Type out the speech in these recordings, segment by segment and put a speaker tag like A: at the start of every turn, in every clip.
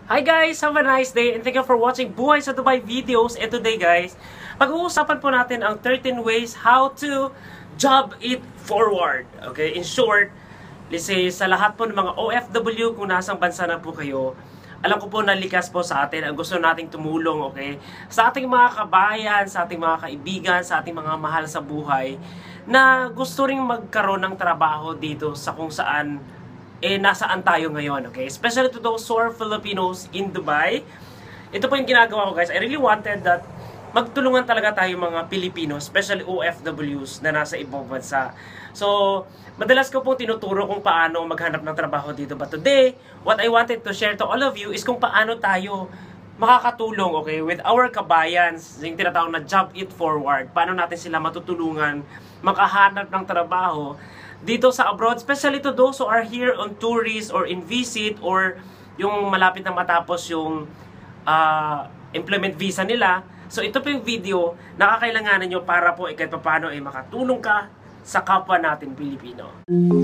A: Hi guys! Have a nice day and thank you for watching Buhay sa Dubai videos. And today guys, pag-uusapan po natin ang 13 ways how to job it forward. Okay, in short, let's say sa lahat po ng mga OFW kung nasang bansa na po kayo, alam ko po na likas po sa atin ang gusto nating tumulong, okay? Sa ating mga kabayan, sa ating mga kaibigan, sa ating mga mahal sa buhay na gusto ring magkaroon ng trabaho dito sa kung saan nasaan tayo ngayon, okay? Especially to those who are Filipinos in Dubai. Ito po yung ginagawa ko guys. I really wanted that magtulungan talaga tayo mga Pilipino, especially OFWs na nasa ibang bansa. So, madalas ko po tinuturo kung paano maghanap ng trabaho dito. But today, what I wanted to share to all of you is kung paano tayo makakatulong, okay, with our kabayans, yung tinatawag na job it forward. Paano natin sila matutulungan makahanap ng trabaho dito sa abroad, especially to those who are here on tourist or in visit or yung malapit na matapos yung employment visa nila. So ito po yung video na kakailanganan nyo para po kahit paano ay makatulong ka sa kapwa natin Pilipino.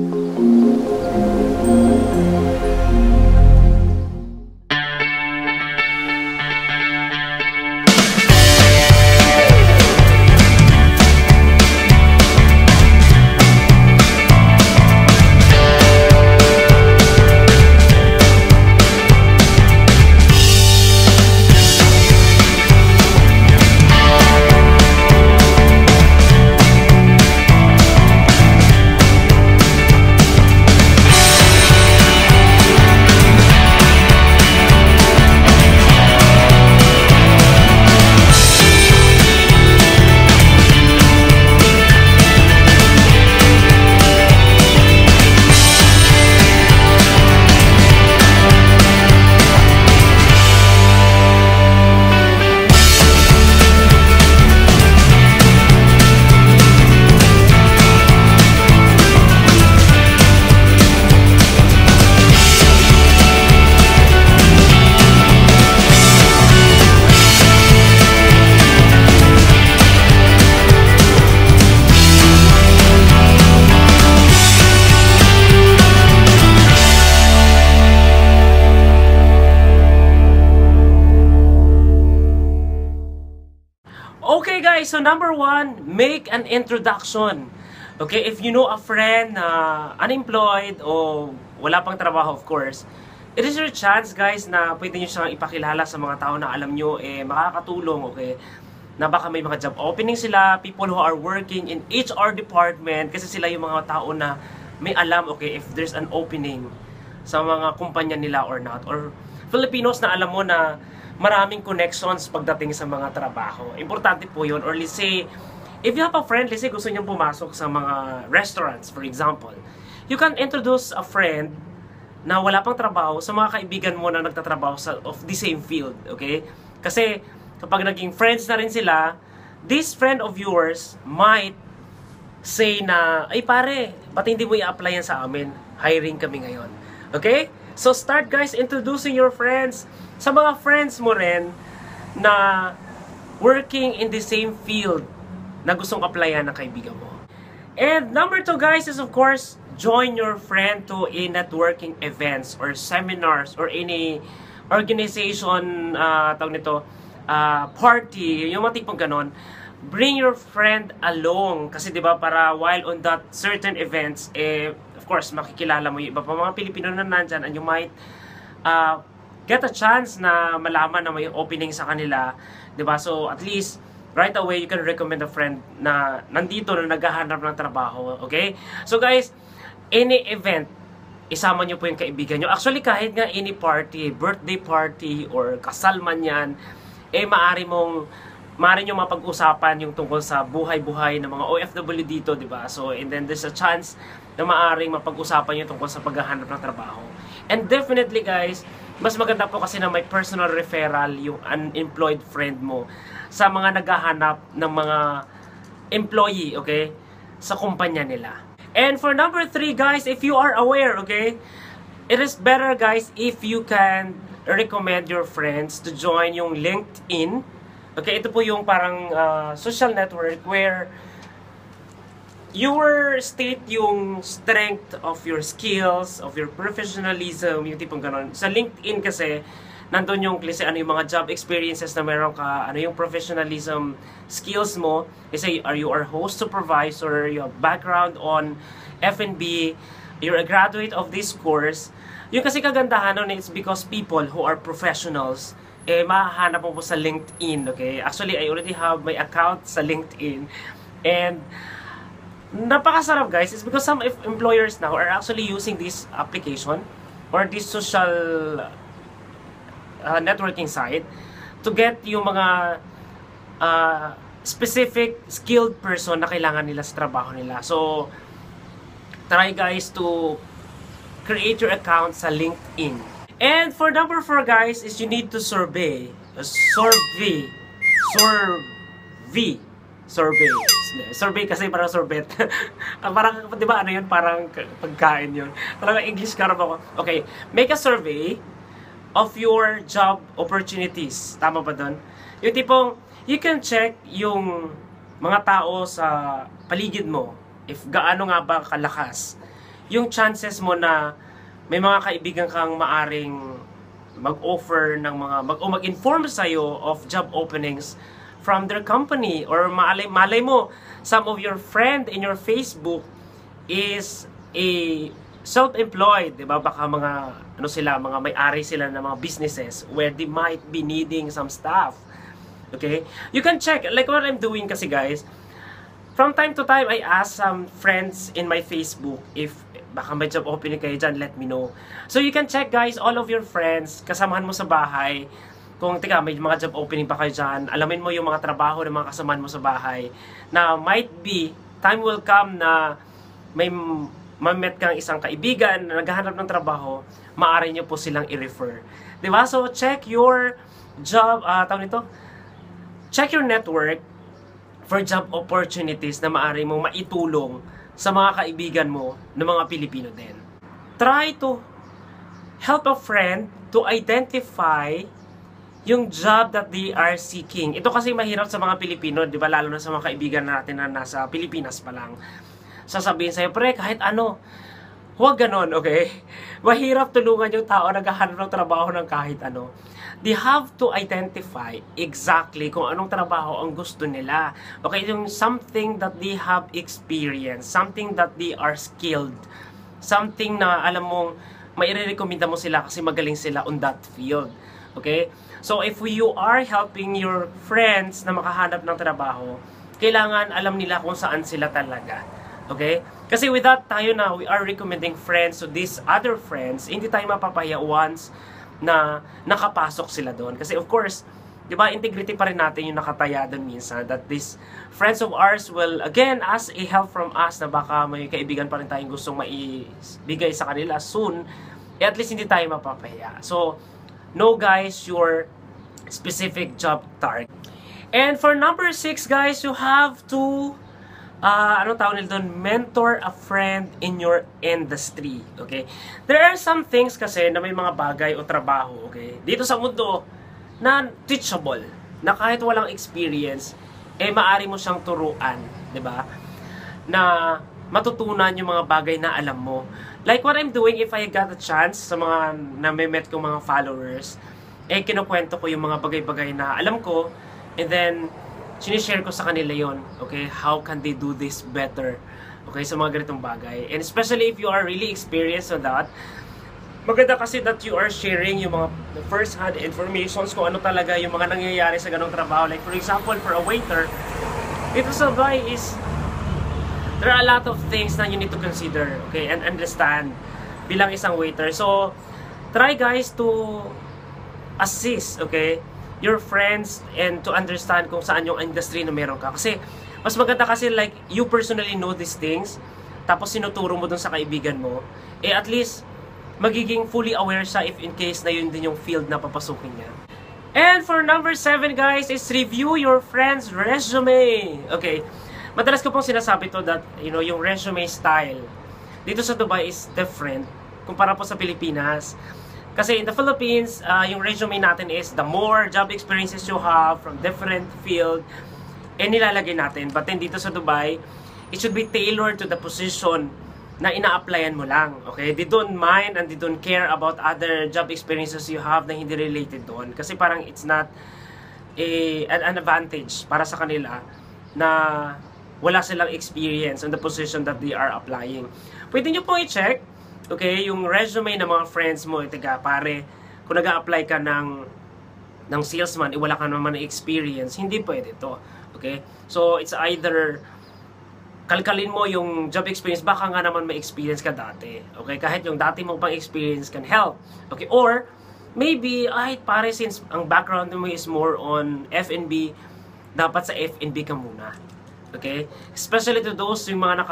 A: Okay guys, so number one, make an introduction. Okay, if you know a friend na unemployed o wala pang trabaho, of course, it is your chance guys na pwede nyo siyang ipakilala sa mga tao na alam nyo makakatulong, okay? Na baka may mga job opening sila, people who are working in HR department, kasi sila yung mga tao na may alam, okay, if there's an opening sa mga kumpanya nila or not. Or Filipinos na alam mo na maraming connections pagdating sa mga trabaho. Importante po yun. Or let's say, if you have a friend, let's say gusto niyang pumasok sa mga restaurants, for example, you can introduce a friend na wala pang trabaho sa mga kaibigan mo na nagtatrabaho of the same field, okay? Kasi kapag naging friends na rin sila, this friend of yours might say na, ay pare, ba't hindi mo i-apply yan sa amin? Hiring kami ngayon. Okay? So start guys introducing your friends sa mga friends mo rin na working in the same field na gustong applyan ng kaibigan mo. And number two guys is of course, join your friend to a networking events or seminars or any organization, tawag nito, party, yung mga tipong ganon. Bring your friend along kasi 'di ba para while on that certain events of course makikilala mo yung iba pa mga Pilipino na nandyan and you might get a chance na malaman na may opening sa kanila, 'di ba? So at least right away you can recommend a friend na nandito na naghahanap ng trabaho, okay? So guys, any event isama nyo po yung kaibigan nyo. Actually kahit nga any party, birthday party or kasal man yan, maaari nyo mapag-usapan yung tungkol sa buhay-buhay ng mga OFW dito, di ba? So, and then there's a chance na maaaring mapag-usapan yung tungkol sa paghahanap ng trabaho. And definitely guys, mas maganda po kasi na may personal referral yung unemployed friend mo sa mga naghahanap ng mga employee, okay? Sa kumpanya nila. And for number 3 guys, if you are aware, okay? It is better guys if you can recommend your friends to join yung LinkedIn. Okay, ito po yung parang social network where your state yung strength of your skills, of your professionalism, yung tipong ganon. Sa LinkedIn kasi, nandun yung, kasi ano yung mga job experiences na meron ka, ano yung professionalism skills mo, kasi are you are host supervisor, you have background on F&B, you're a graduate of this course. Yung kasi kagandahan nun, it's because people who are professionals, mahahanap mo po sa LinkedIn, okay? Actually, I already have my account sa LinkedIn. And napakasarap guys, it's because some employers now are actually using this application or this social networking site to get yung mga specific skilled person na kailangan nila sa trabaho nila. So, try guys to create your account sa LinkedIn. And for number 4 guys is you need to survey. Survey kasi parang sorbet. Parang, di ba ano yun? Parang pagkain yun. Talaga English karap ako. Okay, make a survey of your job opportunities. Tama ba doon? Yung tipong, you can check yung mga tao sa paligid mo. If gaano nga ba kalakas. Yung chances mo na may mga kaibigan kang maaring mag-offer ng mga, mag-inform sa'yo of job openings from their company, or malay mo, some of your friend in your Facebook is a self-employed, di ba? Baka mga, ano sila, mga may-ari sila ng mga businesses where they might be needing some staff. Okay? You can check, like what I'm doing kasi guys, from time to time, I ask some friends in my Facebook if baka may job opening kayo dyan, let me know. So you can check guys, all of your friends, kasamahan mo sa bahay, kung tika, may mga job opening pa kayo dyan, alamin mo yung mga trabaho ng mga kasamahan mo sa bahay, na might be, time will come na may mamet kang isang kaibigan na naghahanap ng trabaho, maaari nyo po silang i-refer. Diba? So check your job, tawag nito, check your network for job opportunities na maaari mong maitulong sa mga kaibigan mo ng mga Pilipino din. Try to help a friend to identify yung job that they are seeking. Ito kasi mahirap sa mga Pilipino, di ba? Lalo na sa mga kaibigan natin na nasa Pilipinas pa lang. Sasabihin sa'yo, pre, kahit ano, huwag ganon, okay? Mahirap tulungan yung tao na naghahanap ng trabaho ng kahit ano. They have to identify exactly kung anong trabaho ang gusto nila. Okay, yung something that they have experience, something that they are skilled, something na alam mong maire-recommenda mo sila kasi magaling sila on that field. Okay? So if you are helping your friends na makahanap ng trabaho, kailangan alam nila kung saan sila talaga. Okay? Kasi with that, tayo na, we are recommending friends to these other friends, hindi tayo mapapahiya once na nakapasok sila doon. Kasi of course, di ba, integrity pa rin natin yung nakataya doon minsan, that these friends of ours will again ask a help from us na baka may kaibigan pa rin tayong gustong maibigay sa kanila soon, at least hindi tayo mapapahiya. So, know guys your specific job target. And for number 6 guys, you have to ano tawag nila doon? Mentor a friend in your industry. Okay? There are some things kasi na may mga bagay o trabaho, okay? Dito sa mundo na teachable, na kahit walang experience, maaari mo siyang turuan, 'di ba? Na matutunan yung mga bagay na alam mo. Like what I'm doing, if I got a chance sa mga na-met kong mga followers, kinukwento ko yung mga bagay-bagay na alam ko, and then sinishare ko sa kanila yon. Okay, how can they do this better? Okay, sa mga ganitong bagay. And especially if you are really experienced on that, maganda kasi that you are sharing yung mga first-hand informations kung ano talaga yung mga nangyayari sa ganong trabaho. Like for example, for a waiter, dito sa Dubai is, there are a lot of things na you need to consider, okay, and understand bilang isang waiter. So, try guys to assist, okay, your friends and to understand kung saan yung industry na meron ka. Kasi, mas maganda kasi like, you personally know these things, tapos sinuturo mo dun sa kaibigan mo, at least, magiging fully aware siya if in case na yun din yung field na papasukin niya. And for number 7 guys, is review your friend's resume. Okay, madalas ko pong sinasabi to that, you know, yung resume style dito sa Dubai is different kumpara po sa Pilipinas. Kasi in the Philippines, yung resume natin is the more job experiences you have from different field, nilalagay natin. But then dito sa Dubai, it should be tailored to the position na ina-applyan mo lang. Okay? They don't mind and they don't care about other job experiences you have na hindi related doon. Kasi parang it's not an advantage para sa kanila na wala silang experience on the position that they are applying. Pwede nyo pong i-check, okay, yung resume ng mga friends mo, tiga, pare, kung nag-a-apply ka ng salesman, wala ka naman na experience, hindi pwede to. Okay? So, it's either kalkalin mo yung job experience, baka nga naman may experience ka dati. Okay? Kahit yung dati mong pang experience can help. Okay? Or, maybe, ay, pare, since ang background mo is more on F&B, dapat sa F&B ka muna. Okay? Especially to those yung mga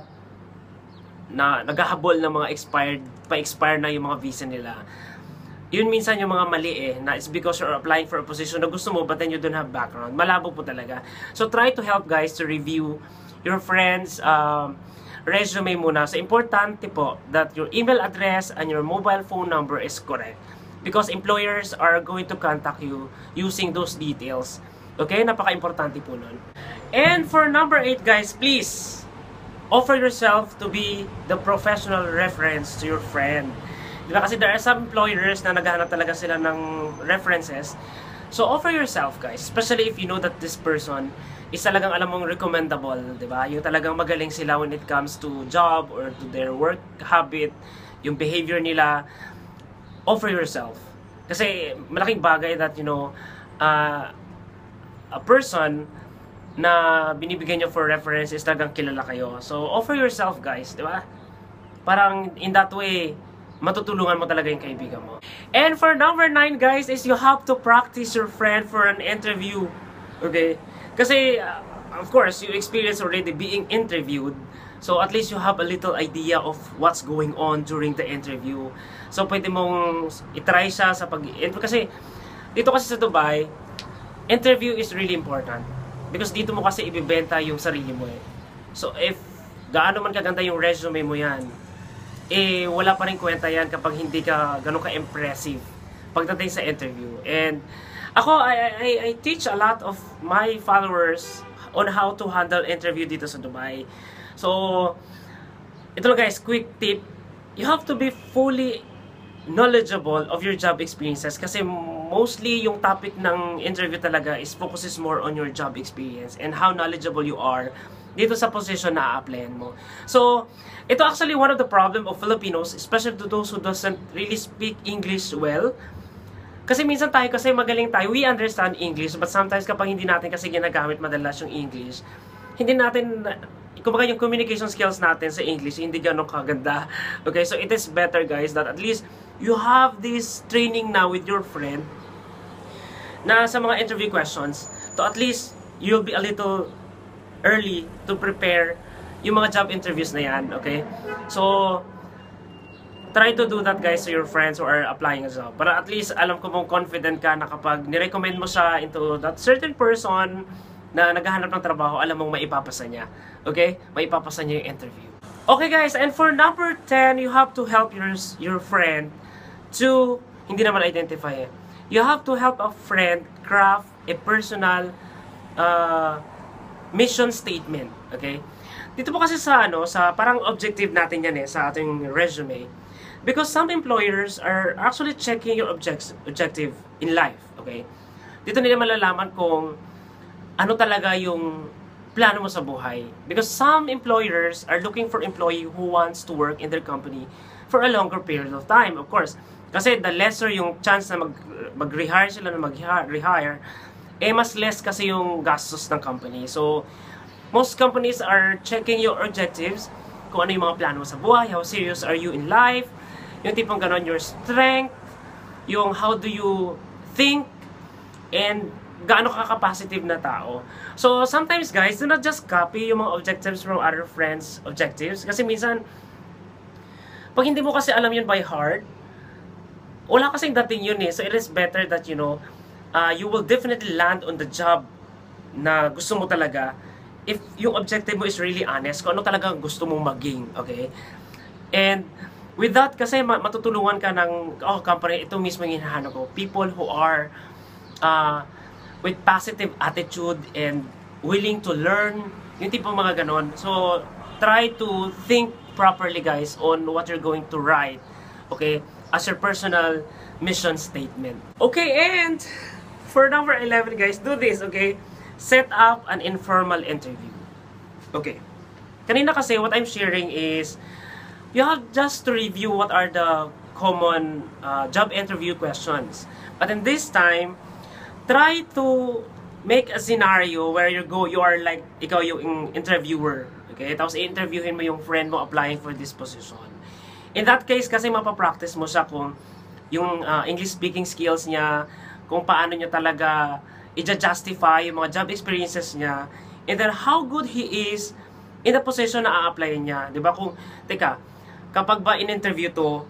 A: naghahabol ng mga pa-expire na yung mga visa nila. Yun minsan yung mga mali na it's because you're applying for a position na gusto mo but then you don't have background. Malabo po talaga. So try to help guys to review your friends' resume muna. So importante po that your email address and your mobile phone number is correct. Because employers are going to contact you using those details. Okay? Napaka-importante po nun. And for number 8 guys, please offer yourself to be the professional reference to your friend. Diba? Kasi there are some employers na naghahanap talaga sila ng references. So offer yourself guys, especially if you know that this person is talagang alam mong recommendable, diba? Yung talagang magaling sila when it comes to job or to their work habit, yung behavior nila. Offer yourself. Kasi malaking bagay that, you know, a person na binibigyan nyo for reference is talagang kilala kayo. So, offer yourself guys, di ba? Parang in that way, matutulungan mo talaga yung kaibigan mo. And for number 9 guys, is you have to practice your friend for an interview. Okay? Kasi, of course, you experience already being interviewed. So, at least you have a little idea of what's going on during the interview. So, pwede mong itry siya sa pag-interview. Kasi, dito kasi sa Dubai, interview is really important. Because dito mo kasi ibibenta yung sarili mo So if gaano man kaganda yung resume mo yan, wala pa rin kwenta yan kapag hindi ka gano'n ka-impressive pagdating sa interview. And ako, I teach a lot of my followers on how to handle interview dito sa Dubai. So, ito lang guys, quick tip. You have to be fully knowledgeable of your job experiences kasi mostly yung topic ng interview talaga is focuses more on your job experience and how knowledgeable you are dito sa position na a-applyan mo. So, ito actually one of the problem of Filipinos, especially to those who doesn't really speak English well. Kasi minsan tayo kasi magaling tayo, we understand English, but sometimes kapag hindi natin kasi ginagamit madalas yung English, hindi natin, kumbaga yung communication skills natin sa English, hindi gano'ng kaganda. Okay, so it is better guys that at least you have this training now with your friend na sa mga interview questions, to at least you'll be a little early to prepare yung mga job interviews na yan, okay? So, try to do that guys to your friends who are applying a job. Para at least alam ko mong confident ka na kapag nirecommend mo siya into that certain person na naghahanap ng trabaho, alam mong maipapasa niya. Okay? Maipapasa niya yung interview. Okay guys, and for number 10, you have to help your friend to, hindi naman identify you have to help a friend craft a personal mission statement. Okay? Dito po kasi sa sa parang objective natin yan sa ating resume. Because some employers are actually checking your objective in life. Okay? Dito nila malalaman kung ano talaga yung plano mo sa buhay. Because some employers are looking for employee who wants to work in their company for a longer period of time, of course. Kasi the lesser yung chance na mag-rehire sila, na mag-rehire, mas less kasi yung gastos ng company. So, most companies are checking your objectives, kung ano yung mga plano mo sa buhay, how serious are you in life, yung tipong ganon, your strength, yung how do you think, and gaano ka ka-positive na tao. So, sometimes guys, do not just copy yung mga objectives from other friends' objectives. Kasi minsan, pag hindi mo kasi alam yun by heart, wala kasing dating yun So, it is better that, you know, you will definitely land on the job na gusto mo talaga if yung objective mo is really honest, kung ano talaga gusto mong maging, okay? And with that, kasi matutulungan ka ng, company, ito mismo yung hinahanap ko. People who are with positive attitude and willing to learn, yung tipong mga ganon. So, try to think properly, guys, on what you're going to write, okay, as your personal mission statement. Okay, and for number 11, guys, do this, okay? Set up an informal interview. Okay. Kanina kasi, what I'm sharing is, you have just to review what are the common job interview questions. But in this time, try to make a scenario where you are like, ikaw yung interviewer. Okay? Tapos i-interviewin mo yung friend mo applying for this position. In that case, kasi mapapractice mo siya kung yung English speaking skills niya, kung paano niya talaga i-justify yung mga job experiences niya, and then how good he is in the position na a-apply niya. Diba? Kung, teka, kapag ba in-interview to,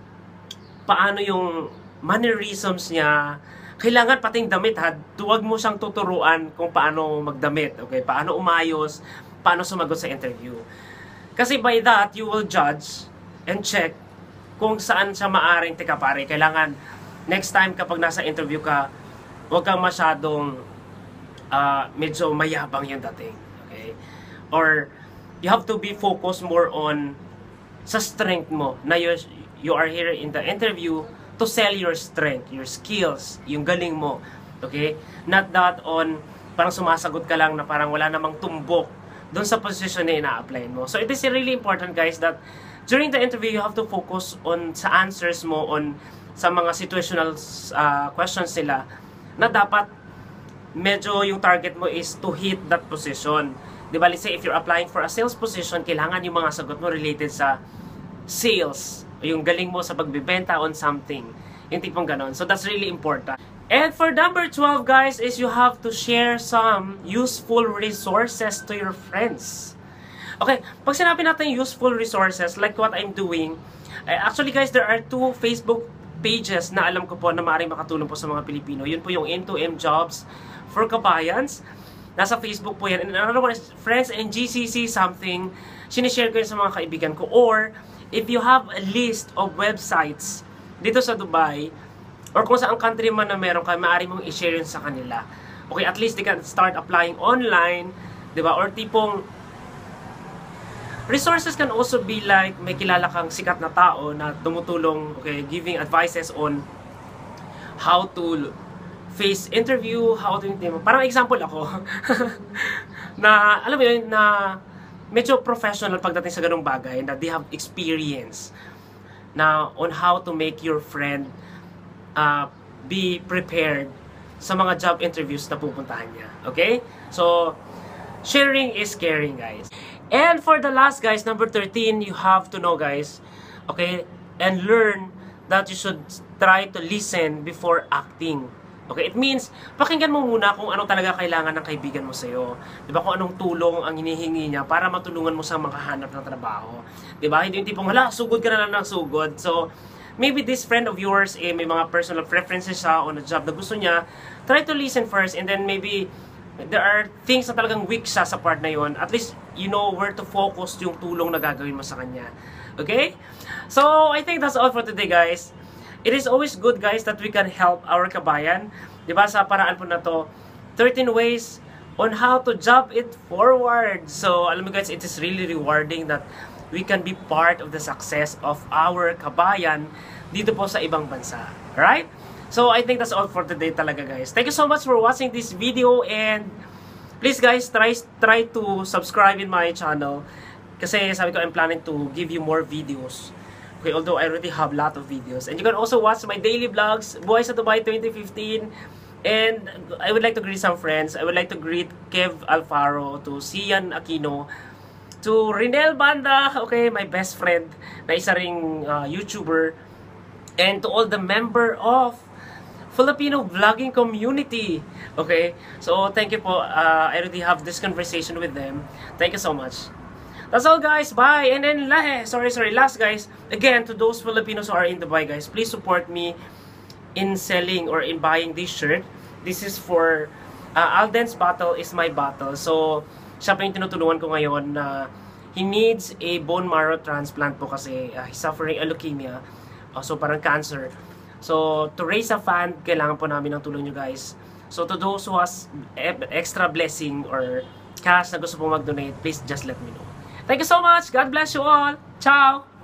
A: paano yung mannerisms niya, kailangan pating damit ha, huwag mo siyang tuturuan kung paano magdamit, okay? Paano umayos, paano sumagot sa interview. Kasi by that, you will judge and check kung saan siya maaring, teka pare, kailangan next time kapag nasa interview ka, huwag kang masyadong medyo mayabang yung dating, okay? Or you have to be focused more on sa strength mo, na you are here in the interview to sell your strength, your skills, yung galing mo, okay? Not that on, parang sumasagot ka lang na parang wala namang tumbok doon sa position na ina-apply mo. So it is really important, guys, that during the interview, you have to focus on sa answers mo, on sa mga situational questions nila, na dapat medyo yung target mo is to hit that position. Diba, let's say if you're applying for a sales position, kailangan yung mga sagot mo related sa sales, yung galing mo sa pagbibenta on something, yung tipong ganon. So that's really important. And for number 12, guys, is you have to share some useful resources to your friends. Okay, pag sinabi natin useful resources, like what I'm doing, actually, guys, there are 2 Facebook pages na alam ko po na maaaring makatulong po sa mga Pilipino. Yun po yung M2M Jobs for Kabayans. Nasa Facebook po yan. And another one is Friends and GCC something. Sinishare ko yun sa mga kaibigan ko. Or, if you have a list of websites dito sa Dubai, or kung saan country man na meron ka, maaari mong i-share yun sa kanila. Okay, at least they can start applying online, di ba? Or tipong, resources can also be like, may kilala kang sikat na tao na tumutulong, okay, giving advices on how to face interview, how to, parang example ako, na, alam mo yun, na medyo professional pagdating sa ganung bagay, na they have experience na on how to make your friend be prepared sa mga job interviews na pupuntahan niya. Okay? So, sharing is caring, guys. And for the last, guys, number 13, you have to know, guys, okay, and learn that you should try to listen before acting. Okay, it means, pakinggan mo muna kung ano talaga kailangan ng kaibigan mo sa'yo. Diba, kung anong tulong ang hinihingi niya para matulungan mo sa makahanap ng trabaho. Diba, hindi yung tipong, hala, sugod ka na lang ng sugod. So, maybe this friend of yours, may mga personal preferences siya on a job na gusto niya. Try to listen first, and then maybe, there are things na talagang weak siya sa part na yon. At least, you know where to focus yung tulong na gagawin mo sa kanya. Okay? So, I think that's all for today, guys. It is always good, guys, that we can help our kabayan. Diba, sa paraan po na to, 13 ways on how to job it forward. So, alam mo, guys, it is really rewarding that we can be part of the success of our kabayan dito po sa ibang bansa. Alright? So, I think that's all for today talaga, guys. Thank you so much for watching this video, and please, guys, try to subscribe in my channel kasi sabi ko, I'm planning to give you more videos. Okay, although I already have a lot of videos. And you can also watch my daily vlogs, Buhay sa Dubai 2015. And I would like to greet some friends. I would like to greet Kev Alfaro, to Sian Aquino, to Rinel Banda, okay, my best friend, na isa ring YouTuber. And to all the member of Filipino vlogging community. Okay, so thank you po. I already have this conversation with them. Thank you so much. That's all, guys. Bye. And then, last, guys. Again, to those Filipinos who are in Dubai, guys, please support me in selling or in buying this shirt. This is for Alden's battle is my battle. So, siya pa yung tinutulungan ko ngayon na he needs a bone marrow transplant po kasi he's suffering a leukemia. So, parang cancer. So, to raise a fund, kailangan po namin ng tulong nyo, guys. So, to those who has extra blessing or cash na gusto po mag-donate, please just let me know. Thank you so much. God bless you all. Ciao!